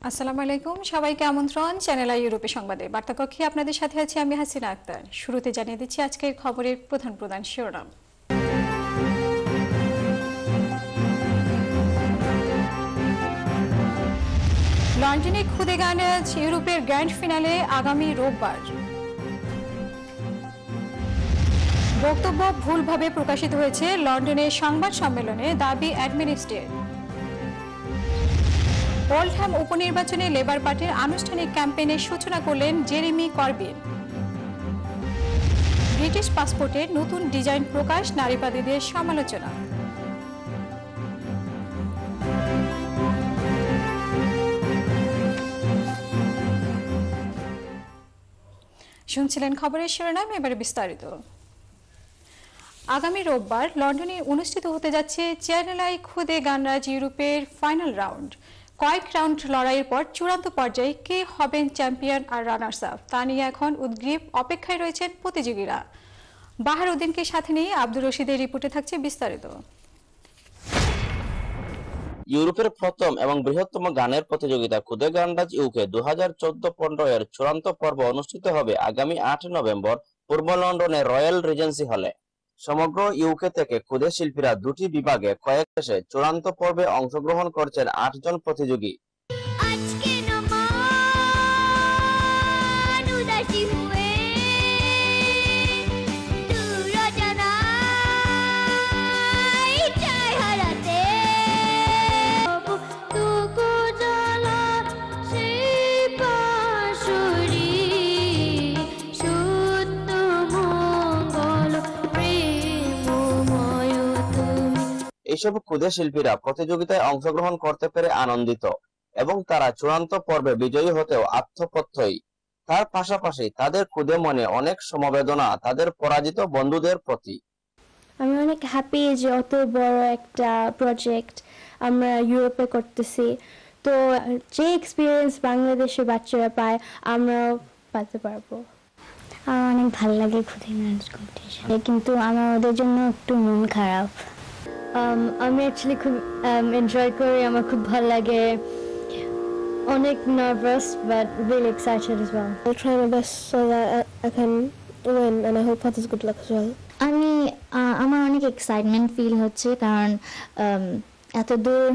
আসসালামু আলাইকুম, সবাইকে আমন্ত্রণ চ্যানেল আই ইউরোপে সংবাদে। বার্তাকক্ষে আপনাদের সাথে আছি আমি হাসিনা আক্তার। শুরুতে জানিয়ে দিচ্ছি আজকের খবরের প্রধান শিরোনাম। লন্ডনে খুদে গানাজ ইউরোপের গ্র্যান্ড ফিনালে আগামী রোববার। বক্তব্য ভুলভাবে প্রকাশিত হয়েছে লন্ডনের সংবাদ সম্মেলনে, দাবি অ্যাডমিনিস্ট্রের। ওল্ডহ্যাম উপনির্বাচনে লেবার পার্টির আনুষ্ঠানিক ক্যাম্পেইনের সূচনা করলেন জেরেমি করবিন। ব্রিটিশ পাসপোর্টের নতুন ডিজাইন প্রকাশ, নারীবাদীদের সমালোচনা। শুনছিলেন খবরের শিরোনাম, এবারে বিস্তারিত। আগামী রোববার লন্ডনে অনুষ্ঠিত হতে যাচ্ছে চ্যানেল আই খুদে গানরাজ ইউরোপের ফাইনাল রাউন্ড। কয়েক রাউন্ড লড়াইয়ের পর চূড়ান্ত পর্যায়ে কে হবেন চ্যাম্পিয়ন আর রানার্স আপ তা নিয়ে এখন উদ্গ্রীব অপেক্ষায় রয়েছেন প্রতিযোগীরা। বাহার উদ্দিনকে সাথে নিয়ে আব্দুর রশিদের রিপোর্টে থাকছে বিস্তারিত। ইউরোপের প্রথম এবং বৃহত্তম গানের প্রতিযোগিতা খুদে গানরাজ ইউকে 2014-15 এর চূড়ান্ত পর্ব অনুষ্ঠিত হবে আগামী 8 নভেম্বর পূর্ব লন্ডনের রয়্যাল রিজেন্সি হলে। সমগ্র ইউকে থেকে খুদে শিল্পীরা দুটি বিভাগে কয়েক দেশে চূড়ান্ত পর্বে অংশগ্রহণ করছেন 8 জন প্রতিযোগী। এইসব খুদে শিল্পীরা প্রতিযোগিতায় অংশগ্রহণ করতে পেরে আনন্দিত এবং তারা চূড়ান্ত পর্বে বিজয়ী হতেও আত্মপ্রত্যয়ী। তার পাশাপাশি তাদের খুদে মনে অনেক সমবেদনা তাদের পরাজিত বন্ধুদের প্রতি। আমি অনেক হ্যাপি যে অত বড় একটা প্রজেক্ট আমরা ইউরোপে করতেছি, তো যে এক্সপিরিয়েন্স বাংলাদেশের বাচ্চারা পায় আমরাও পাতে পারবো। আমার অনেক ভালো লাগে খুদে গানরাজ কম্পিটিশনে, কিন্তু আমার ওদের জন্য একটু মন খারাপ। আমি অ্যাকচুয়ালি খুব এনজয় করি, আমার খুব ভালো লাগে, অনেক nervous but really excited as well. I'll try my best so that I can win and I hope others good luck as well. আমার অনেক এক্সাইটমেন্ট ফিল হচ্ছে, কারণ এত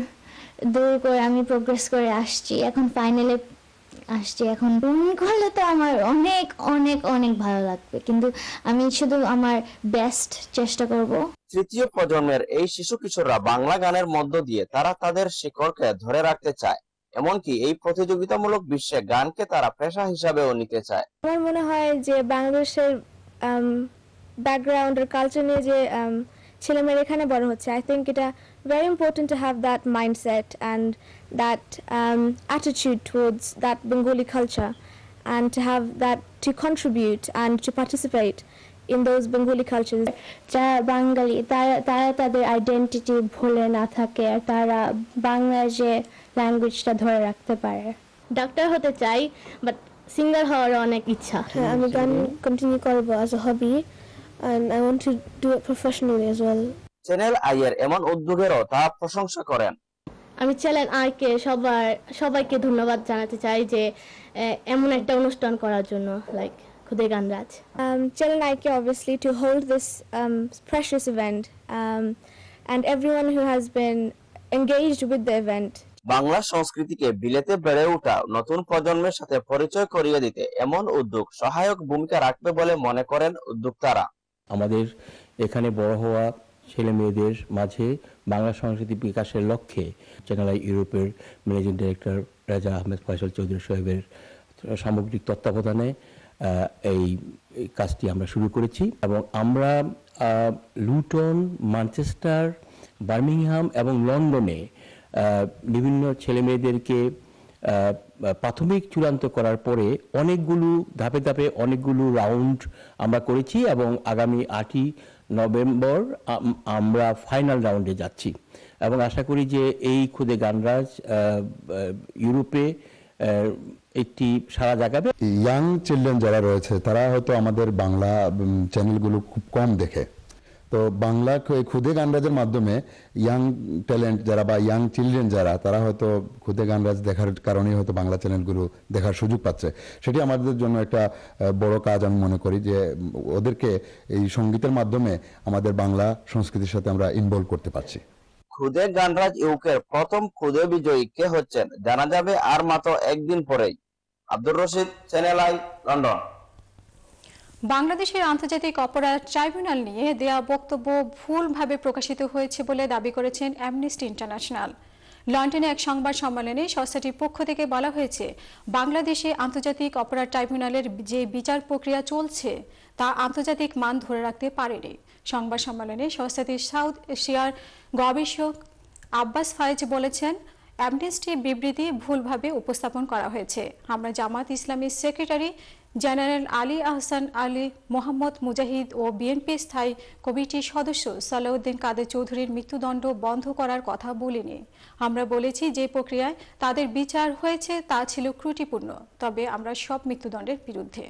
দূর করে আমি প্রোগ্রেস করে আসছি, এখন ফাইনালে আসছি, এখন উইন করলে তো আমার অনেক অনেক অনেক ভালো লাগবে, কিন্তু আমি শুধু আমার বেস্ট চেষ্টা করব। তৃতীয় প্রজন্মের এই শিশু কিশোররা বাংলা গানের মধ্য দিয়ে তারা তাদের শিকড়কে ধরে রাখতে চায়, এমনকি এই প্রতিযোগিতামূলক বিশ্বে গানকে তারা পেশা হিসাবেও নিতে চায়। আমার মনে হয় যে বাংলাদেশের ব্যাকগ্রাউন্ড আর কালচার নিয়ে যে ছেলেমেয়েরা এখানে বড় হচ্ছে, আই থিঙ্ক এটা very important to have that mindset and that attitude towards that Bengali culture, and to have that to contribute and to participate in those Bengali cultures. যারা বাঙালি তারা তাদের আইডেন্টিটি ভুলে না থাকে, আর তারা বাংলা যে ল্যাঙ্গুয়েজটা ধরে রাখতে পারে। ডাক্তার হতে চাই, বাট সিঙ্গার হওয়ার অনেক ইচ্ছা। হ্যাঁ, আমি গান কন্টিনিউ করব as a hobby and I want to do it professionally as well. Channel I এর এমন উদ্যোগেরও তারা প্রশংসা করেন। আমি চ্যানেল আইকে সবাইকে ধন্যবাদ জানাতে চাই যে এমন একটা অনুষ্ঠান করার জন্য, লাইক খুদে গানরাজ। Channel IK obviously to hold this precious event, and everyone who has been engaged with the event. Bangla সংস্কৃতিকে বিলেতে বেড়ে ওঠা নতুন প্রজন্মের সাথে পরিচয় করিয়ে দিতে এমন উদ্যোগ সহায়ক ভূমিকা রাখবে বলে মনে করেন উদ্যোক্তারা। আমাদের এখানে বড় হওয়া ছেলে মেয়েদের মাঝে বাংলা সংস্কৃতি বিকাশের লক্ষ্যে চ্যানেল আই ইউরোপের ম্যানেজিং ডিরেক্টর রাজা আহমেদ ফয়সাল চৌধুরী সাহেবের সামগ্রিক তত্ত্বাবধানে এই কাজটি আমরা শুরু করেছি, এবং আমরা লুটন, ম্যানচেস্টার, বার্মিংহাম এবং লন্ডনে বিভিন্ন ছেলে মেয়েদেরকে প্রাথমিক চূড়ান্ত করার পরে অনেকগুলো ধাপে ধাপে অনেকগুলো রাউন্ড আমরা করেছি, এবং আগামী 8ই নভেম্বর আমরা ফাইনাল রাউন্ডে যাচ্ছি, এবং আশা করি যে এই খুদে গানরাজ ইউরোপে একটি সারা জাগাবে। ইয়াং চিলড্রেন যারা রয়েছে তারা হয়তো আমাদের বাংলা চ্যানেলগুলো খুব কম দেখে, তো তো বাংলা খুদে গানরাজের মাধ্যমে ইয়াং ট্যালেন্ট যারা বা ইয়াং চিলড্রেন যারা, তারা হয়তো খুদে গানরাজ দেখার কারণেই হয়তো বাংলা চ্যানেলগুলো দেখার সুযোগ পাচ্ছে। সেটি আমাদের জন্য একটা বড় কাজ আমি মনে করি, যে ওদেরকে এই সঙ্গীতের মাধ্যমে আমাদের বাংলা সংস্কৃতির সাথে আমরা ইনভলভ করতে পারছি। খুদে গানরাজ ইউকের প্রথম খুদে বিজয়ী কে হচ্ছেন জানা যাবে আর মাত্র একদিন পরেই। আব্দুর রশিদ, চ্যানেল আই, লন্ডন। বাংলাদেশের আন্তর্জাতিক অপরাধ ট্রাইব্যুনাল নিয়ে দেয়া বক্তব্য ভুলভাবে প্রকাশিত হয়েছে বলে দাবি করেছেন অ্যামনেস্টি ইন্টারন্যাশনাল। লন্ডনে এক সংবাদ সম্মেলনে সংস্থাটির পক্ষ থেকে বলা হয়েছে, বাংলাদেশে আন্তর্জাতিক অপরাধ ট্রাইব্যুনালের যে বিচার প্রক্রিয়া চলছে তা আন্তর্জাতিক মান ধরে রাখতে পারেনি। সংবাদ সম্মেলনে সংস্থাটির সাউথ এশিয়ার গবেষক আব্বাস ফায়েজ বলেছেন, অ্যামনেস্টি বিবৃতি ভুলভাবে উপস্থাপন করা হয়েছে। আমরা জামাত ইসলামীর সেক্রেটারি জেনারেল আলী আহসান আলী, মোহাম্মদ মুজাহিদ ও বিএনপি স্থায়ী কমিটির সদস্য সালাউদ্দিন কাদের চৌধুরীর মৃত্যুদণ্ড বন্ধ করার কথা বলিনি। আমরা বলেছি যে প্রক্রিয়ায় তাদের বিচার হয়েছে তা ছিল ত্রুটিপূর্ণ, তবে আমরা সব মৃত্যুদণ্ডের বিরুদ্ধে।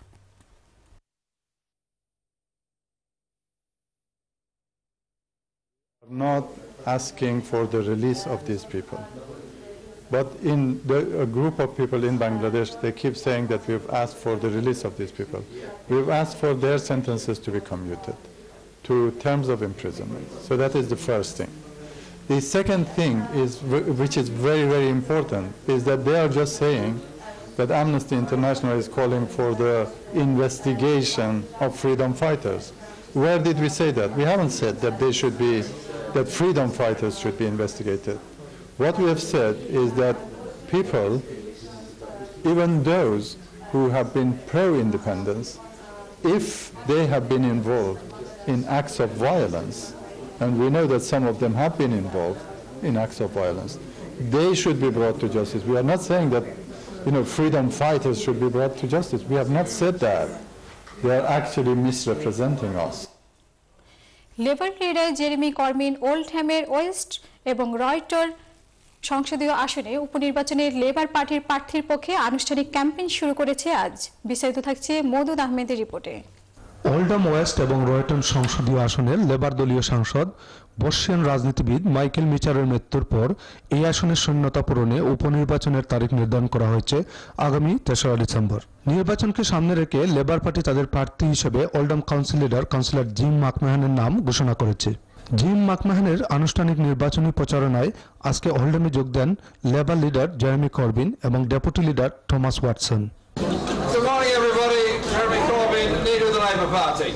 Not asking for the release of these people. But in a group of people in Bangladesh, they keep saying that we've asked for the release of these people. We've asked for their sentences to be commuted to terms of imprisonment. So that is the first thing. The second thing is, which is very, very important, is that they are just saying that Amnesty International is calling for the investigation of freedom fighters. Where did we say that? We haven't said that that freedom fighters should be investigated. What we have said is that people, even those who have been pro-independence, if they have been involved in acts of violence, and we know that some of them have been involved in acts of violence, they should be brought to justice. We are not saying that, freedom fighters should be brought to justice. We have not said that. They are actually misrepresenting us. Labour leader Jeremy Corbyn ওল্ডহ্যামের West এবং Royton সংসদীয় আসনে উপনির্বাচনে labour পার্টির প্রার্থীর পক্ষে আনুষ্ঠানিক campaign শুরু করেছে আজ। বিস্তারিত থাকছে মওদুদ আহমেদের রিপোর্টে। ওল্ডহাম ওয়েস্ট এবং রয়টন সংসদীয় আসনে লেবার দলীয় সাংসদ বর্ষিয়ান রাজনীতিবিদ মাইকেল মিচারের মৃত্যুর পর এই আসনের শূন্যতা পূরণে উপনির্বাচনের তারিখ নির্ধারণ করা হয়েছে আগামী 3রা ডিসেম্বর। নির্বাচনকে সামনে রেখে লেবার পার্টি তাদের প্রার্থী হিসেবে Oldham council leader councillor Jim মাকমাহানের নাম ঘোষণা করেছে। জিম মাকমাহানের আনুষ্ঠানিক নির্বাচনী প্রচারণায় আজকে ওল্ডহামে যোগ দেন লেবার লিডার জেরেমি করবিন এবং deputy leader Thomas Watson. Good morning, everybody. Jeremy Corbyn, leader of the Labour Party.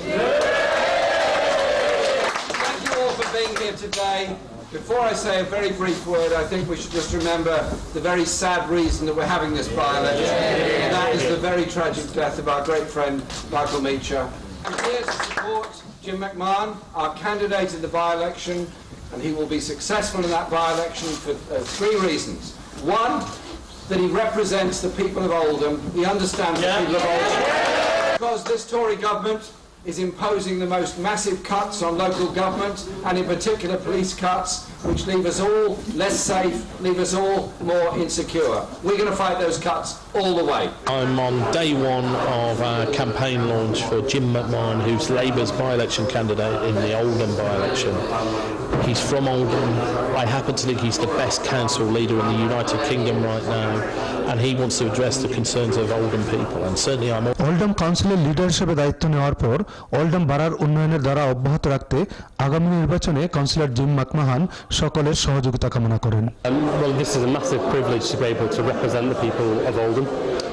Thank you all for being here today. Before I say a very brief word, I think we should just remember the very sad reason that we're having this by-election, and that is the very tragic death of our great friend Michael Meacher. I'm here to support Jim McMahon, our candidate in the by-election, and he will be successful in that by-election for 3 reasons. One, that he represents the people of Oldham. He understands the people of Oldham. Because this Tory government is imposing the most massive cuts on local government, and in particular police cuts, which leave us all less safe, leave us all more insecure. We're going to fight those cuts all the way. I'm on day 1 of our campaign launch for Jim McMahon, who's Labour's by-election candidate in the Oldham by-election. He's from Oldham. I happen to think he's the best council leader in the United Kingdom right now, and he wants to address the concerns of Oldham people, and certainly I'm... Oldham কাউন্সিলের leader হিসেবে দায়িত্ব নেওয়ার পর Oldham বারার উন্নয়নের দ্বারা অব্যাহত রাখতে আগামী নির্বাচনে কাউন্সিলর জিম মাকমাহান সকলের সহযোগিতা কামনা করেন। Well, this is a massive privilege to be able to represent the people of Oldham.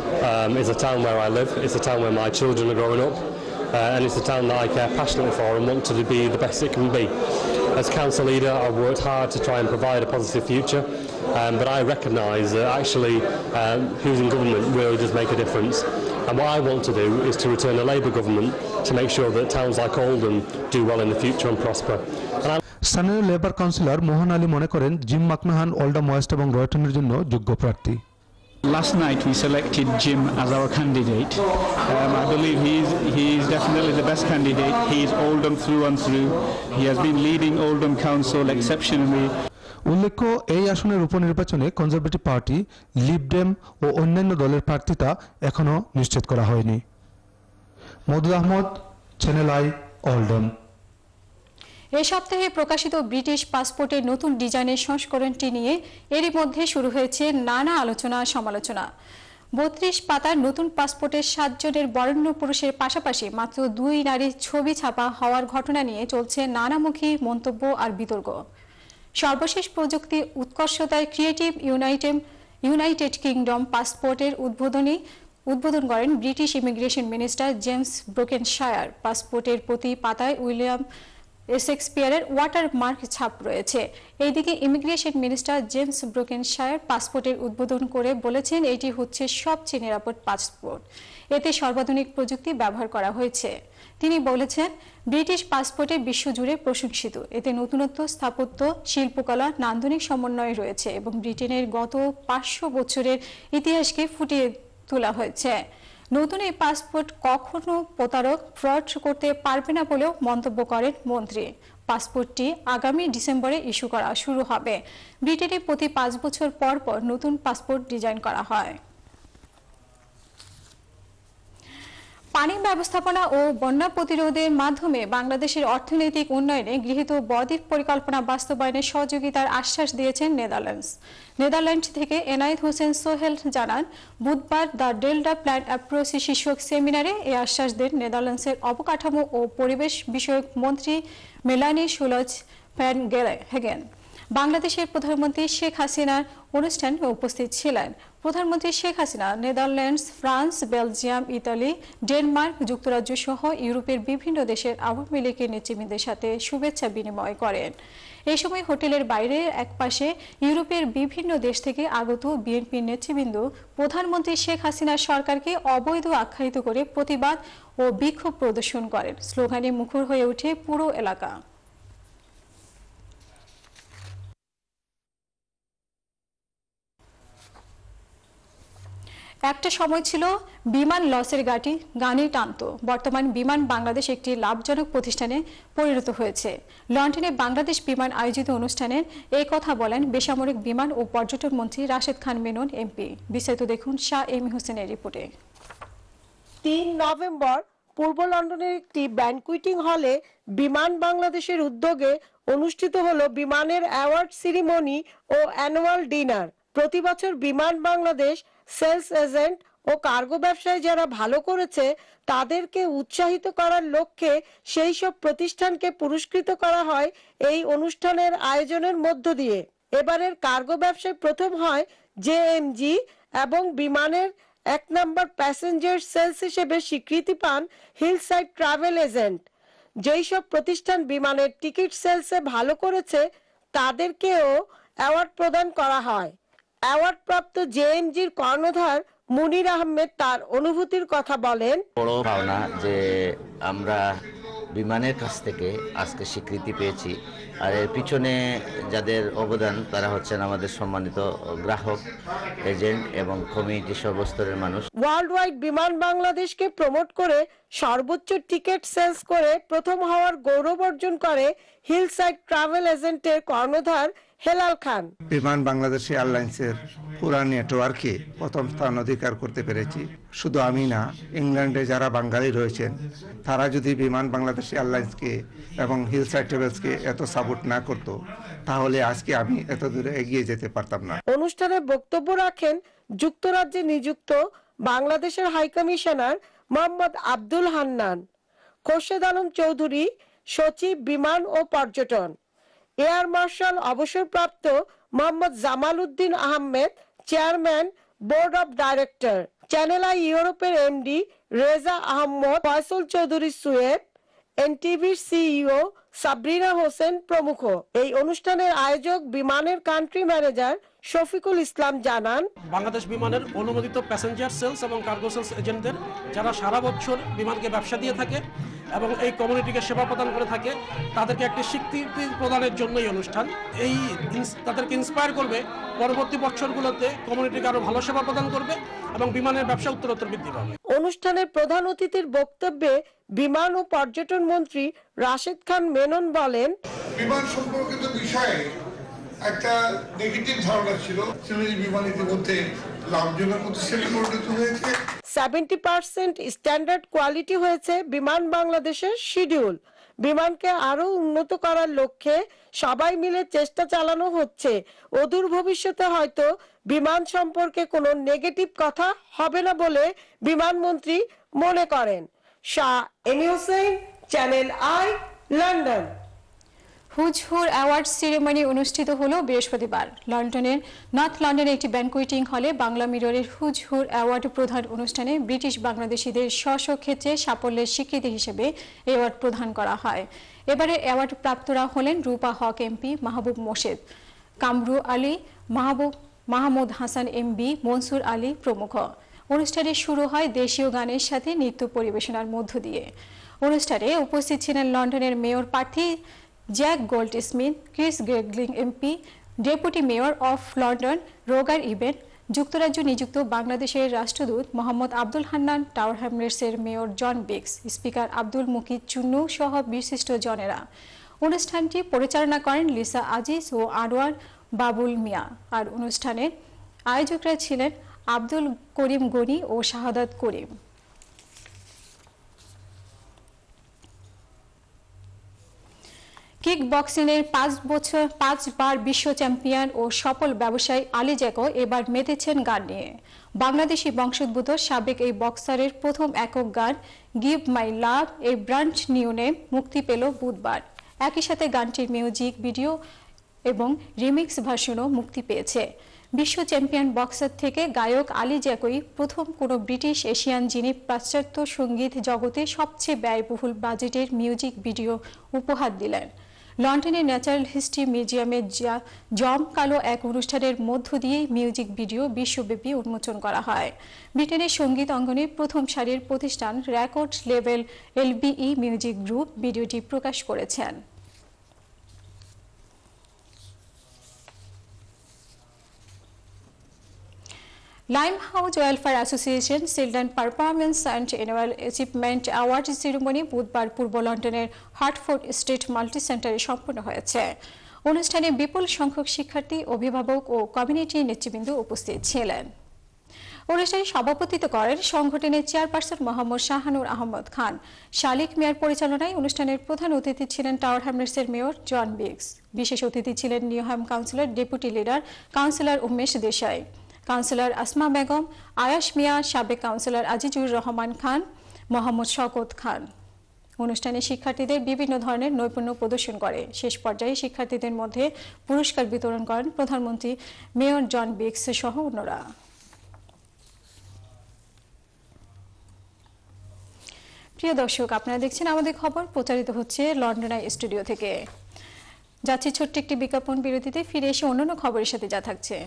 It's a town where I live, it's a town where my children are growing up, and it's a town that I care passionately for and want to be the best it can be. As council leader, I've worked hard to try and provide a positive future, but I recognise that actually who's in government really does make a difference. And what I want to do is to return a Labour government to make sure that towns like Oldham do well in the future and prosper. স্থানীয় labour councillor Mohan Ali মনে করেন gym মাকমাহান Oldham West এবং রয়টনের জন্য যোগ্য প্রার্থী। Last night we selected Jim as our candidate. I believe he's definitely the best candidate. He's Oldham through and through. He has been leading Oldham Council exceptionally. উল্লেখ্য এই আসনের উপনির্বাচনে কনজারভেটিভ পার্টি, লিব ডেম ও অন্যান্য দলের প্রার্থিতা এখনো নিশ্চিত করা হয়নি। মওদুদ আহমদ, চ্যানেল আই, ওল্ডহাম। এ সপ্তাহে প্রকাশিত ব্রিটিশ পাসপোর্টের নতুন ডিজাইনের সংস্করণটি নিয়ে এরই মধ্যে শুরু হয়েছে নানা আলোচনা সমালোচনা। 32 পাতার নতুন পাসপোর্টের 7 জনের বরেণ্য পুরুষের পাশাপাশি মাত্র 2 নারীর ছবি ছাপা হওয়ার ঘটনা নিয়ে চলছে নানামুখী মন্তব্য আর বিতর্ক। সর্বশেষ প্রযুক্তি উৎকর্ষতায় ক্রিয়েটিভ ইউনাইটেড কিংডম পাসপোর্টের উদ্বোধন করেন British immigration minister James Brokenshire. পাসপোর্টের প্রতি পাতায় উইলিয়াম শেক্সপিয়ারের ওয়াটারমার্ক ছাপ রয়েছে। এইদিকে ইমিগ্রেশন মিনিস্টার জেমস ব্রোকেনশায়ার পাসপোর্টের উদ্বোধন করে বলেছেন, এটি হচ্ছে সবচেয়ে নিরাপদ পাসপোর্ট, এতে সর্বাধুনিক প্রযুক্তি ব্যবহার করা হয়েছে। তিনি বলেছেন, ব্রিটিশ পাসপোর্টে বিশ্বজুড়ে প্রশংসিত, এতে নতুনত্ব, স্থাপত্য, শিল্পকলা, নান্দনিক সমন্বয় রয়েছে এবং ব্রিটেনের গত 500 বছরের ইতিহাসকে ফুটিয়ে তোলা হয়েছে। নতুন এই পাসপোর্ট কখনো প্রতারক ফ্রড করতে পারবে না বলেও মন্তব্য করেন মন্ত্রী। পাসপোর্টটি আগামী ডিসেম্বরে ইস্যু করা শুরু হবে। ব্রিটেনে প্রতি 5 বছর পর পর নতুন পাসপোর্ট ডিজাইন করা হয়। পানি ব্যবস্থাপনা ও বন্যা প্রতিরোধের মাধ্যমে বাংলাদেশের অর্থনৈতিক উন্নয়নে গৃহীত বদ্বীপ পরিকল্পনা বাস্তবায়নে সহযোগিতার আশ্বাস দিয়েছেন নেদারল্যান্ড থেকে এনায়েত হোসেন সোহেল জানান, বুধবার দ্য ডেল্টা প্ল্যান অ্যাপ্রোচ শীর্ষক সেমিনারে এই আশ্বাস দেন নেদারল্যান্ডসের অবকাঠামো ও পরিবেশ বিষয়ক মন্ত্রী মেলানি সুলজ ভ্যান হেগেন। বাংলাদেশের প্রধানমন্ত্রী শেখ হাসিনার অনুষ্ঠানে উপস্থিত ছিলেন। প্রধানমন্ত্রী Sheikh Hasina Netherlands, France, Belgium, ইতালি, ডেনমার্ক, যুক্তরাজ্য সহ ইউরোপের বিভিন্ন দেশের আওয়ামী লীগের নেতৃবৃন্দের সাথে শুভেচ্ছা বিনিময় করেন। এই সময় হোটেলের বাইরে একপাশে ইউরোপের বিভিন্ন দেশ থেকে আগত বিএনপির নেতৃবৃন্দ প্রধানমন্ত্রী শেখ হাসিনার সরকারকে অবৈধ আখ্যায়িত করে প্রতিবাদ ও বিক্ষোভ প্রদর্শন করেন। স্লোগানে মুখর হয়ে ওঠে পুরো এলাকা। একটা সময় ছিল বিমান লসের গানই টানত। বর্তমান বিমান বাংলাদেশ একটি লাভজনক প্রতিষ্ঠানে পরিণত হয়েছে। লন্ডনে বাংলাদেশ বিমান আয়োজিত অনুষ্ঠানে এই কথা বলেন বেসামরিক বিমান ও পর্যটন মন্ত্রী রাশেদ খান মেনন এমপি। বিস্তারিত দেখুন শাহ এমি হোসেনের রিপোর্টে। 3 নভেম্বর পূর্ব লন্ডনের একটি ব্যানকুইটিং হলে বিমান বাংলাদেশের উদ্যোগে অনুষ্ঠিত হলো বিমানের অ্যাওয়ার্ড সেরিমনি ও অ্যানুয়াল ডিনার। প্রতি বছর বিমান বাংলাদেশ সেলস এজেন্ট ও কার্গো ব্যবসায় যারা ভালো করেছে তাদেরকে উৎসাহিত করার লক্ষ্যে সেই সব প্রতিষ্ঠানকে পুরস্কৃত করা হয় এই অনুষ্ঠানের আয়োজনের মধ্য দিয়ে। এবারের কার্গো ব্যবসায় প্রথম হয় জেএমজি এবং বিমানের 1 নম্বর প্যাসেঞ্জার সেলস হিসেবে স্বীকৃতি পান হিলসাইড ট্রাভেল এজেন্ট। যেই সব প্রতিষ্ঠান বিমানের টিকিট সেলসে ভালো করেছে তাদেরকেও অ্যাওয়ার্ড প্রদান করা হয়। অ্যাওয়ার্ড প্রাপ্ত জেএমজির কর্ণধার মুনির আহমেদ তার অনুভূতির কথা বলেন। বড় পাওনা যে আমরা বিমানের কাছ থেকে আজকে স্বীকৃতি পেয়েছি, আর এর পিছনে যাদের অবদান তারা হচ্ছেন আমাদের সম্মানিত গ্রাহক, এজেন্ট এবং কমিউনিটি সর্বস্তরের মানুষ। ওয়ার্ল্ড ওয়াইড বিমান বাংলাদেশকে প্রমোট করে সর্বোচ্চ টিকিট সেলস করে প্রথম হওয়ার গৌরব অর্জন করে হিলসাইড ট্রাভেল এজেন্টের কর্ণধার হেলাল খান। বিমান বাংলাদেশ এয়ারলাইন্সের পুরা নেটওয়ার্কে প্রথম স্থান অধিকার করতে পেরেছি। শুধু আমি না, ইংল্যান্ডে যারা বাঙালি রয়েছেন তারা যদি বিমান বাংলাদেশ এয়ারলাইন্সকে এবং হিলসাইড ট্রাভেলসকে এত সাপোর্ট না করতো তাহলে আজকে আমি এত দূরে এগিয়ে যেতে পারতাম না। অনুষ্ঠানে বক্তব্য রাখেন যুক্তরাজ্যে নিযুক্ত বাংলাদেশের হাই কমিশনার মোহাম্মদ আব্দুল হান্নান, খোরশেদ আলম চৌধুরী, সচিব বিমান ও পর্যটন, এয়ার মার্শাল অবসরপ্রাপ্ত Mohammad Jamal Uddin Ahmed, chairman board of director, Channel I ইউরোপের এমডি রেজা আহমদ, ফয়সল চৌধুরী সুয়েব, এনটিভির সিইও সাবরিনা হোসেন প্রমুখ। এই অনুষ্ঠানের আয়োজক বিমানের কান্ট্রি ম্যানেজার শফিকুল ইসলাম জানান, বাংলাদেশ বিমানের অনুমোদিত প্যাসেঞ্জার সেলস এবং কার্গো সেলস এজেন্টদের যারা সারা বছর বিমানকে ব্যবসা দিয়ে থাকে এবং এই কমিউনিটিকে সেবা প্রদান করে থাকে তাদেরকে একটি স্বীকৃতি প্রদানের জন্য এই অনুষ্ঠান। এই তাদেরকে ইন্সপায়ার করবে পরবর্তী বছরগুলোতে কমিউনিটিকে আরো ভালো সেবা প্রদান করবে এবং বিমানের ব্যবসা উত্তরোত্তর বৃদ্ধি পাবে। অনুষ্ঠানের প্রধান অতিথির বক্তব্যে বিমান ও পর্যটন মন্ত্রী রাশেদ খান মেনন বলেন, বিমান সম্পর্কিত বিষয়ে একটা নেগেটিভ ধারণা ছিল, বিমান ইতিমধ্যে লাভজনক প্রতিষ্ঠানে পরিণত হয়েছে। 70% স্ট্যান্ডার্ড কোয়ালিটি হয়েছে বিমান বাংলাদেশের শিডিউল। বিমানকে আরো উন্নত করার লক্ষ্যে সবাই মিলে চেষ্টা চালানো হচ্ছে। অদূর ভবিষ্যতে হয়তো বিমান সম্পর্কে কোনো নেগেটিভ কথা হবে না বলে বিমানমন্ত্রী মনে করেন। শাহ এমি হোসেন, চ্যানেল আই, লন্ডন। হুজহুর অ্যাওয়ার্ড সেরেমনি অনুষ্ঠিত হলো বৃহস্পতিবার লন্ডনের নর্থ লন্ডনের একটি ব্যানকুয়েটিং হলে। বাংলা মিররের হুজহুর অ্যাওয়ার্ড প্রদান অনুষ্ঠানে ব্রিটিশ বাংলাদেশিদের স্ব ক্ষেত্রে সাফল্যের স্বীকৃতি হিসেবে এই অ্যাওয়ার্ড প্রদান করা হয়। এবারে অ্যাওয়ার্ড প্রাপ্তরা হলেন রূপা হক এমপি, মাহবুব মোর্শেদ, কামরু আলী, মাহমুদ হাসান এমবি, মনসুর আলী প্রমুখ। অনুষ্ঠানে শুরু হয় দেশীয় গানের সাথে নৃত্য পরিবেশনার মধ্য দিয়ে। অনুষ্ঠানে উপস্থিত ছিলেন লন্ডনের মেয়র প্রার্থী জ্যাক গোল্ডস্মিথ, ক্রিস গ্রেগলিং MP, deputy mayor of London Roger ইবেন, যুক্তরাজ্য নিযুক্ত বাংলাদেশের রাষ্ট্রদূত মোহাম্মদ আব্দুল হান্নান, টাওয়ার হ্যামলেটসের mayor John Biggs, speaker Abdul Mukit Chunnu সহ বিশিষ্ট জনেরা। অনুষ্ঠানটি পরিচালনা করেন লিসা আজিজ ও আনোয়ার বাবুল মিয়া। আর অনুষ্ঠানের আয়োজকরা ছিলেন আব্দুল করিম গনি ও শাহাদাত করিম। কিক বক্সিংয়ের 5বার বিশ্ব চ্যাম্পিয়ন ও সফল ব্যবসায়ী আলী জ্যাকো এবার মেতেছেন গান নিয়ে। বাংলাদেশি বংশোদ্ভূত সাবেক এই বক্সারের প্রথম একক গান গিভ মাই লাভ এই ব্র্যান্ড নিউ নেম মুক্তি পেল বুধবার। একই সাথে গানটির মিউজিক ভিডিও এবং রিমিক্স ভার্সনও মুক্তি পেয়েছে। বিশ্ব চ্যাম্পিয়ন বক্সার থেকে গায়ক আলী জ্যাকোই প্রথম কোনো ব্রিটিশ এশিয়ান যিনি পাশ্চাত্য সঙ্গীত জগতে সবচেয়ে ব্যয়বহুল বাজেটের মিউজিক ভিডিও উপহার দিলেন। লন্ডনের ন্যাচারাল হিস্ট্রি মিউজিয়ামে জমকালো এক অনুষ্ঠানের মধ্য দিয়ে মিউজিক ভিডিও বিশ্বব্যাপী উন্মোচন করা হয়। ব্রিটেনের সঙ্গীত অঙ্গনে প্রথম সারির প্রতিষ্ঠান রেকর্ড লেভেল এলবিই মিউজিক গ্রুপ ভিডিওটি প্রকাশ করেছেন। Limehouse welfare association children performance and annual achievement award ceremony বুধবার পূর্ব লন্ডনের হার্টফোর্ড স্ট্রিট মাল্টি সেন্টারে সম্পন্ন হয়েছে। অনুষ্ঠানে বিপুল সংখ্যক শিক্ষার্থী, অভিভাবক ও কমিউনিটি নেতৃবৃন্দ উপস্থিত ছিলেন। অনুষ্ঠানে সভাপতিত্ব করেন সংগঠনের চেয়ারপারসন মোহাম্মদ শাহানুর আহমদ খান। শালিক মিয়ার পরিচালনায় অনুষ্ঠানের প্রধান অতিথি ছিলেন টাওয়ার হ্যামলেটসের মেয়র জন বিক্স। বিশেষ অতিথি ছিলেন Newham councillor deputy leader councillor Umesh Desai, councillor Asma Begum, Ayas Mia, সাবেক কাউন্সিলর আজিজুর রহমান খান, মোহাম্মদ শওকত খান। অনুষ্ঠানে শিক্ষার্থীদের বিভিন্ন ধরনের নৈপুণ্য প্রদর্শন করে। শেষ পর্যায়ে শিক্ষার্থীদের মধ্যে পুরস্কার বিতরণ করেন প্রধানমন্ত্রী মেয়র জন বিক্স সহ অন্যরা। প্রিয় দর্শক, আপনারা দেখছেন আমাদের খবর প্রচারিত হচ্ছে লন্ডন আই স্টুডিও থেকে। যাচ্ছি ছোট্ট একটি বিজ্ঞাপন বিরতিতে, ফিরে এসে অন্যান্য খবরের সাথে যা থাকছে।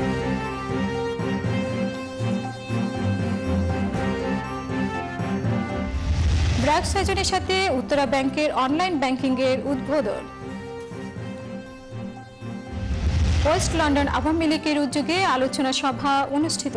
ব্র্যাক সার্জনের সাথে উত্তরা ব্যাংকের অনলাইন ব্যাংকিং এর উদ্বোধন। ওয়েস্ট লন্ডন আওয়ামী লীগের উদ্যোগে আলোচনা সভা অনুষ্ঠিত।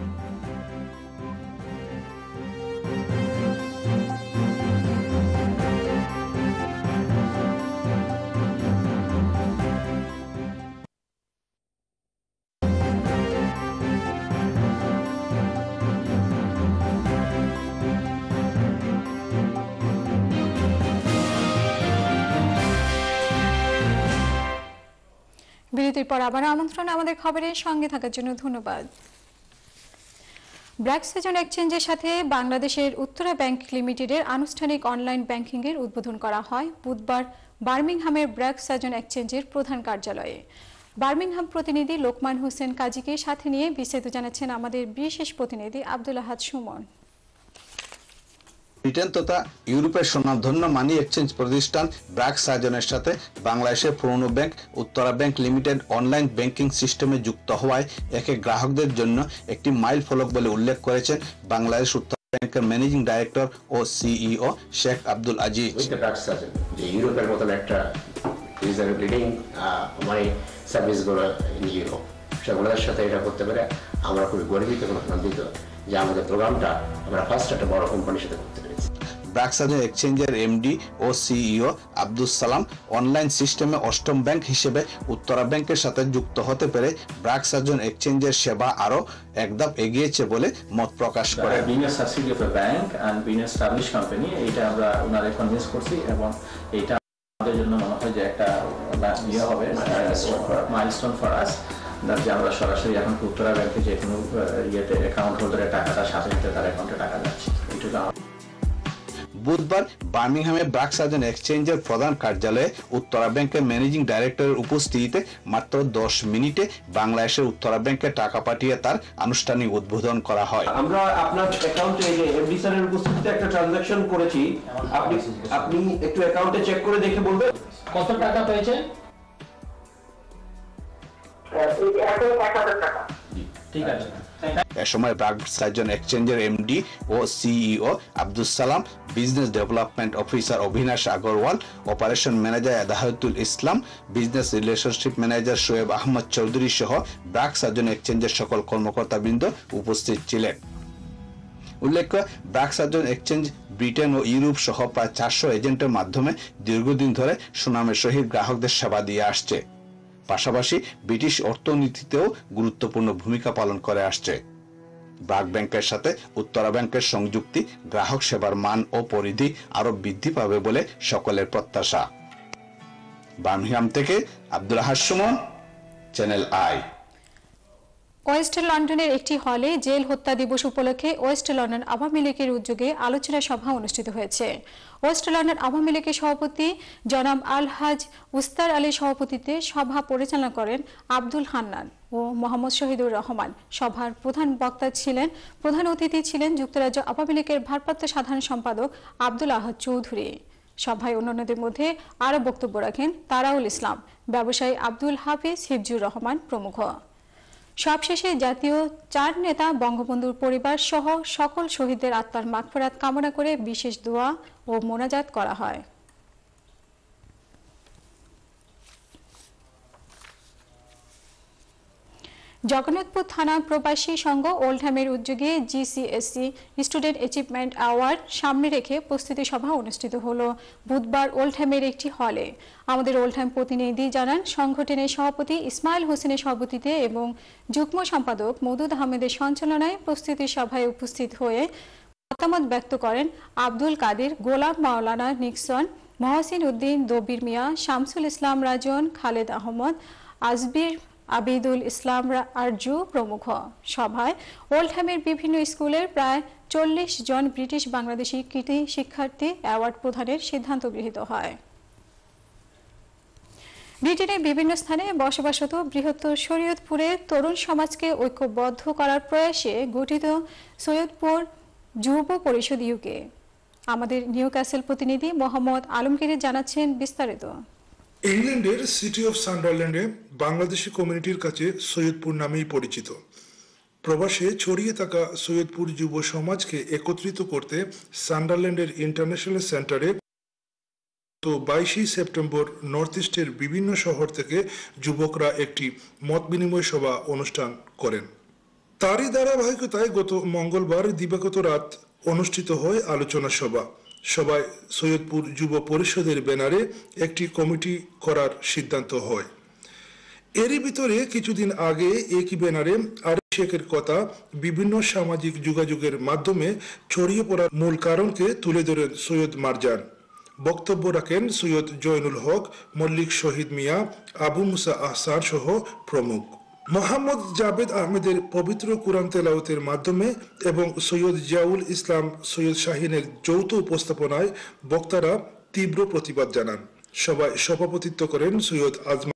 বিরতির পর আবার আমন্ত্রণ আমাদের খবরের সঙ্গে থাকার জন্য ধন্যবাদ। ব্র্যাক সার্জন এক্সচেঞ্জের সাথে বাংলাদেশের উত্তরা ব্যাংক লিমিটেডের আনুষ্ঠানিক অনলাইন ব্যাংকিং এর উদ্বোধন করা হয় বুধবার বার্মিংহামের ব্র্যাক সার্জন এক্সচেঞ্জের প্রধান কার্যালয়ে। বার্মিংহাম প্রতিনিধি লোকমান হোসেন কাজীকে সাথে নিয়ে বিস্তারিত জানাচ্ছেন আমাদের বিশেষ প্রতিনিধি আব্দুল আহাদ সুমন। ব্রিটেন তথা ইউরোপের স্বনামধন্য মানি এক্সচেঞ্জ প্রতিষ্ঠান ব্র্যাক সার্জনের সাথে বাংলাদেশের পুরনো bank Uttara bank limited online banking সিস্টেমে যুক্ত হওয়ায় একে গ্রাহকদের জন্য একটি মাইল ফলক বলে উল্লেখ করেছেন বাংলাদেশ উত্তরা ব্যাংকের ম্যানেজিং ডাইরেক্টর ও সিইও শেখ আব্দুল আজিজ। যে ইউরোপের মতন একটা লিডিং মানি সার্ভিসগুলো ইন ইউরোপ, সেগুলোর সাথে এটা করতে পেরে আমরা খুবই গর্বিত এবং আনন্দিত যে আমাদের প্রোগ্রামটা আমরা ফার্স্ট একটা বড় কোম্পানির সাথে করতে পেরেছি। ব্র্যাক সার্জন এক্সচেঞ্জের এমডি ও সিইও আব্দুল সালাম অনলাইন সিস্টেমে অষ্টম ব্যাংক হিসেবে উত্তরা ব্যাংকের সাথে যুক্ত হতে পেরে ব্র্যাক সার্জন এক্সচেঞ্জের সেবা আরো একধাপ এগিয়েছে বলে মত প্রকাশ করেন। Being a subsidiary of a bank and being a established company, এটা আমরা ওনারে কনভিন্স করছি এবং এটা আমাদের জন্য মনে হয় যে একটা ইয়ে হবে মাইলস্টোন ফর আস, যে আমরা সরাসরি এখন উত্তরা ব্যাংকে যে কোনো ইয়েতে অ্যাকাউন্ট হোল্ডারের টাকাটা সাথে সাথে তার অ্যাকাউন্টে টাকা যাচ্ছে। এইটুকু বুধবার বার্মিংহামে ব্র্যাক সার্জন এক্সচেঞ্জের প্রধান কার্যালয়ে উত্তরা ব্যাংকের ম্যানেজিং ডাইরেক্টরের উপস্থিতিতে মাত্র 10 মিনিটে বাংলাদেশের উত্তরা ব্যাংকে টাকা পাঠিয়ে তার আনুষ্ঠানিক উদ্বোধন করা হয়। আমরা আপনার অ্যাকাউন্টে এই যে এমডি স্যারের উপস্থিতিতে একটা ট্রানজাকশন করেছি, আপনি একটু অ্যাকাউন্টে চেক করে দেখে বলবেন কত টাকা পেয়েছেন। ঠিক আছে। এ সময় ব্র্যাক সার্জন এক্সচেঞ্জের এমডি ও CEO Abdul Salam, business development officer Avinash Agarwal, operation manager Edahatul Islam, business relationship manager Shoaib Ahmed Chowdhury সহ ব্র্যাক সার্জন এক্সচেঞ্জের সকল কর্মকর্তাবৃন্দ উপস্থিত ছিলেন। উল্লেখ্য, ব্র্যাক সার্জন এক্সচেঞ্জ ব্রিটেন ও ইউরোপ সহ প্রায় 400 এজেন্টের মাধ্যমে দীর্ঘদিন ধরে সুনামের সহিত গ্রাহকদের সেবা দিয়ে আসছে, পাশাপাশি ব্রিটিশ অর্থনীতিতেও গুরুত্বপূর্ণ ভূমিকা পালন করে আসছে। ব্র্যাক ব্যাংকের সাথে উত্তরা ব্যাংকের সংযুক্তি গ্রাহক সেবার মান ও পরিধি আরো বৃদ্ধি পাবে বলে সকলের প্রত্যাশা। বার্মিংহাম থেকে আব্দুল আহাদ সুমন, চ্যানেল আই। ওয়েস্ট লন্ডনের একটি হলে জেল হত্যা দিবস উপলক্ষে ওয়েস্ট লন্ডন আওয়ামী লীগের উদ্যোগে আলোচনা সভা অনুষ্ঠিত হয়েছে। ওয়েস্ট লন্ডন আওয়ামী লীগের সভাপতি জনাব আলহাজ উস্তার আলীর সভাপতিত্বে সভা পরিচালনা করেন আব্দুল হান্নান ও মোহাম্মদ শহীদুর রহমান। সভার প্রধান বক্তা ছিলেন, প্রধান অতিথি ছিলেন যুক্তরাজ্য আওয়ামী লীগের ভারপ্রাপ্ত সাধারণ সম্পাদক আব্দুল আহাদ চৌধুরী। সভায় অন্যান্যদের মধ্যে আরো বক্তব্য রাখেন তারাউল ইসলাম, ব্যবসায়ী আব্দুল হাফিজ, হিফজুর রহমান প্রমুখ। সবশেষে জাতীয় 4 নেতা বঙ্গবন্ধুর পরিবার সহ সকল শহীদদের আত্মার মাগফিরাত কামনা করে বিশেষ দোয়া ও মোনাজাত করা হয়। জগন্নাথপুর থানা প্রবাসী সংঘ ওল্ডহ্যামের উদ্যোগে জিসিএসসি স্টুডেন্ট অ্যাচিভমেন্ট অ্যাওয়ার্ড সামনে রেখে প্রস্তুতি সভা অনুষ্ঠিত হলো বুধবার ওল্ডহ্যামের একটি হলে। আমাদের ওল্ডহ্যাম প্রতিনিধি জানান, সংগঠনের সভাপতি ইসমাইল হোসেনের সভাপতিত্বে এবং যুগ্ম সম্পাদক মওদুদ আহমেদের সঞ্চালনায় প্রস্তুতি সভায় উপস্থিত হয়ে মতামত ব্যক্ত করেন আব্দুল কাদের, গোলাম মাওলানা নিক্সন, মহসিন উদ্দিন, দবির মিয়া, শামসুল ইসলাম রাজন, খালেদ আহমদ, আজবির, আবিদুল ইসলাম আরজু প্রমুখ। সভায় ওল্ডহ্যামের বিভিন্ন স্কুলের প্রায় 40 জন ব্রিটিশ বাংলাদেশি কৃতি শিক্ষার্থী অ্যাওয়ার্ড প্রদানের সিদ্ধান্ত গৃহীত হয়। ব্রিটেনের বিভিন্ন স্থানে বসবাসরত বৃহত্তর শরীয়তপুরে তরুণ সমাজকে ঐক্যবদ্ধ করার প্রয়াসে গঠিত সৈয়দপুর যুব পরিষদ ইউকে। আমাদের নিউক্যাসল প্রতিনিধি মোহাম্মদ আলমগীর জানাচ্ছেন বিস্তারিত। ইংল্যান্ডের সিটি অফ সান্ডারল্যান্ডে বাংলাদেশি কমিউনিটির কাছে সৈয়দপুর নামেই পরিচিত। প্রবাসে ছড়িয়ে থাকা সৈয়দপুর যুব সমাজকে একত্রিত করতে সান্ডারল্যান্ডের ইন্টারন্যাশনাল সেন্টারে তো 22 সেপ্টেম্বর নর্থ ইস্টের বিভিন্ন শহর থেকে যুবকরা একটি মত বিনিময় সভা অনুষ্ঠান করেন। তারই ধারাবাহিকতায় গত মঙ্গলবার দিবাগত রাত অনুষ্ঠিত হয় আলোচনা সভা। সভায় সৈয়দপুর যুব পরিষদের ব্যানারে একটি কমিটি করার সিদ্ধান্ত হয়। এরই ভিতরে কিছুদিন আগে একই ব্যানারে আরিফ শেখের কথা বিভিন্ন সামাজিক যোগাযোগের মাধ্যমে ছড়িয়ে পড়ার মূল কারণকে তুলে ধরেন সৈয়দ মারজান। বক্তব্য রাখেন সৈয়দ জয়নুল হক, মল্লিক শহীদ মিয়া, আবু মুসা আহসান সহ প্রমুখ। মোহাম্মদ জাবেদ আহমেদের পবিত্র কুরআন তেলাওয়াতের মাধ্যমে এবং সৈয়দ জিয়াউল ইসলাম, সৈয়দ শাহিনের যৌথ উপস্থাপনায় বক্তারা তীব্র প্রতিবাদ জানান। সভায় সভাপতিত্ব করেন সৈয়দ আজমা।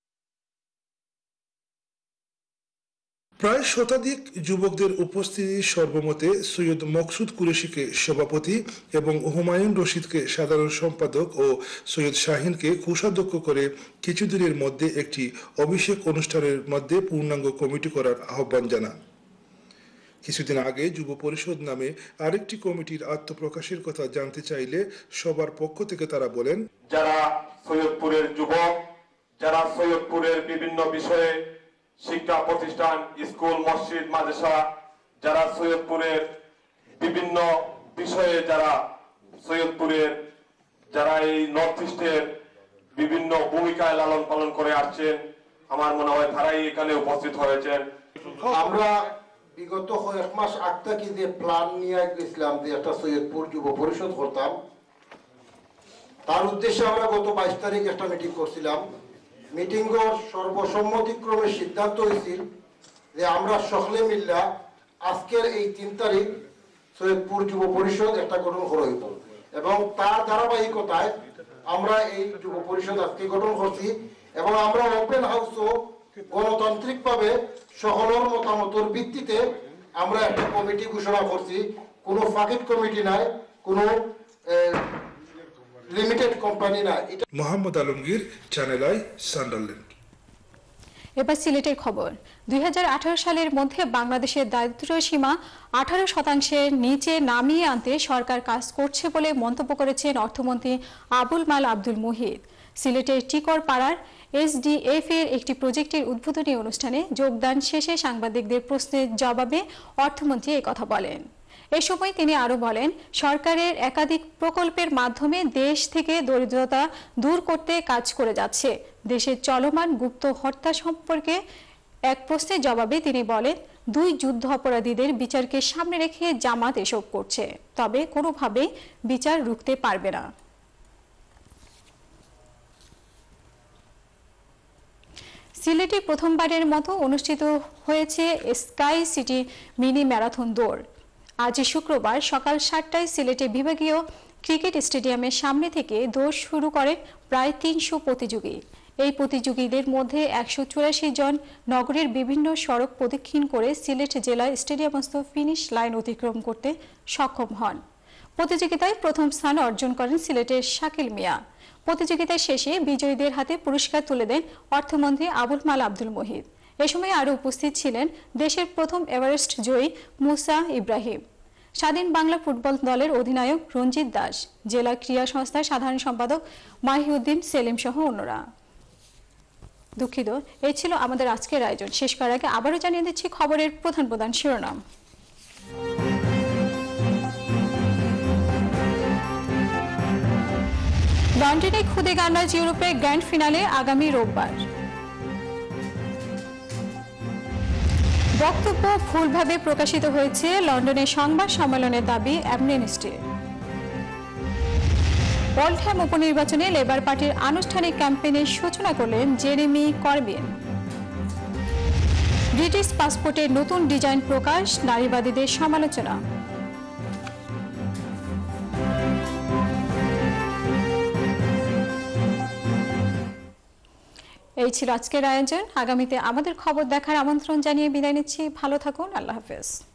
প্রায় শতাধিক যুবকদের উপস্থিতি সর্বমতে সৈয়দ মকসুদ কুরেশিকে সভাপতি এবং হুমায়ুন রশিদকে সাধারণ সম্পাদক ও সৈয়দ শাহিনকে কোষাধ্যক্ষ করে কিছুদিনের মধ্যে একটি অভিষেক অনুষ্ঠানের মধ্যে পূর্ণাঙ্গ কমিটি করার আহ্বান জানান। কিছুদিন আগে যুব পরিষদ নামে আরেকটি কমিটির আত্মপ্রকাশের কথা জানতে চাইলে সবার পক্ষ থেকে তারা বলেন, যারা সৈয়দপুরের যুবক, যারা সৈয়দপুরের বিভিন্ন বিষয়ে শিক্ষা প্রতিষ্ঠান, স্কুল, মসজিদ, মাদ্রাসা, যারা সৈয়দপুরের বিভিন্ন বিষয়ে যারা সৈয়দপুরের যারা এই নর্থ ইস্টের বিভিন্ন ভূমিকায় লালন পালন করে আসছেন, আমার মনে হয় তারাই এখানে উপস্থিত হয়েছেন। আমরা বিগত কয়েক মাস আগ থেকে যে প্ল্যান নিয়ে গেছিলাম যে একটা সৈয়দপুর যুব পরিষদ করতাম, তার উদ্দেশ্যে আমরা গত 22 তারিখ একটা মিটিং করছিলাম। মিটিংয়ের সর্বসম্মতিক্রমে সিদ্ধান্ত হয়েছিল যে আমরা সকলে মিল্লা আজকের এই 3 তারিখ সৈয়দপুর যুব পরিষদ একটা গঠন হইব এবং তার ধারাবাহিকতায় আমরা এই যুব পরিষদ আজকে গঠন করছি এবং আমরা ওপেন হাউসও গণতান্ত্রিকভাবে সকলের মতামতের ভিত্তিতে আমরা একটা কমিটি ঘোষণা করছি। কোনো ফাকিট কমিটি নাই, কোনো লিমিটেড কোম্পানি নাই। মোহাম্মদ আলমগীর, চ্যানেল আই, সান্ডারল্যান্ড। এবার সিলেটের খবর। 2018 সালের মধ্যে বাংলাদেশের দারিদ্র্য সীমা 18% নিচে নামিয়ে আনতে সরকার কাজ করছে বলে মন্তব্য করেছেন অর্থমন্ত্রী আবুল মাল আব্দুল মুহিত। সিলেটের টিকর পাড়ার SDF এর একটি প্রজেক্টের উদ্বোধনী অনুষ্ঠানে যোগদান শেষে সাংবাদিকদের প্রশ্নের জবাবে অর্থমন্ত্রী এই কথা বলেন। এই সময় তিনি আরো বলেন, সরকারের একাধিক প্রকল্পের মাধ্যমে দেশ থেকে দরিদ্রতা দূর করতে কাজ করে যাচ্ছে। দেশের চলমান গুপ্ত হত্যা সম্পর্কে এক প্রশ্নের জবাবে তিনি বলেন, 2 যুদ্ধ অপরাধীদের বিচারকে সামনে রেখে জামাত এসব করছে, তবে কোনোভাবেই বিচার রুখতে পারবে না। সিলেটে প্রথমবারের মতো অনুষ্ঠিত হয়েছে স্কাই সিটি মিনি ম্যারাথন দৌড়। আজ শুক্রবার সকাল 7টায় সিলেটে বিভাগীয় ক্রিকেট স্টেডিয়ামের সামনে থেকে দৌড় শুরু করেন প্রায় 300 প্রতিযোগী। এই প্রতিযোগীদের মধ্যে 184 জন নগরের বিভিন্ন সড়ক প্রদক্ষিণ করে সিলেট জেলা স্টেডিয়ামস্থ ফিনিশ লাইন অতিক্রম করতে সক্ষম হন। প্রতিযোগিতায় প্রথম স্থান অর্জন করেন সিলেটের শাকিল মিয়া। প্রতিযোগিতা শেষে বিজয়ীদের হাতে পুরস্কার তুলে দেন অর্থমন্ত্রী আবুল মাল আব্দুল মুহিত। এ সময় আরও উপস্থিত ছিলেন দেশের প্রথম এভারেস্ট জয়ী মুসা ইব্রাহিম, স্বাধীন বাংলা ফুটবল দলের অধিনায়ক রঞ্জিত দাস, জেলা ক্রীড়া সংস্থার সাধারণ সম্পাদক মাহিউদ্দিন সেলিম সহ অন্যরা। দুঃখিত, এই ছিল আমাদের আজকের আয়োজন। শেষ করার আগে আবারও জানিয়ে দিচ্ছি খবরের প্রধান শিরোনাম। লন্ডনে খুদে গান্নাজ ইউরোপের গ্র্যান্ড ফিনালে আগামী রোববার। বক্তব্য ভুলভাবে প্রকাশিত হয়েছে, লন্ডনের সংবাদ সম্মেলনের দাবি অ্যামনেস্টির। ওল্ডহ্যাম উপনির্বাচনে লেবার পার্টির আনুষ্ঠানিক ক্যাম্পেইনের সূচনা করলেন জেরেমি করবিন। ব্রিটিশ পাসপোর্টের নতুন ডিজাইন প্রকাশ, নারীবাদীদের সমালোচনা। এই ছিল আজকের আয়োজন। আগামীতে আমাদের খবর দেখার আমন্ত্রণ জানিয়ে বিদায় নিচ্ছি। ভালো থাকুন। আল্লাহ হাফেজ।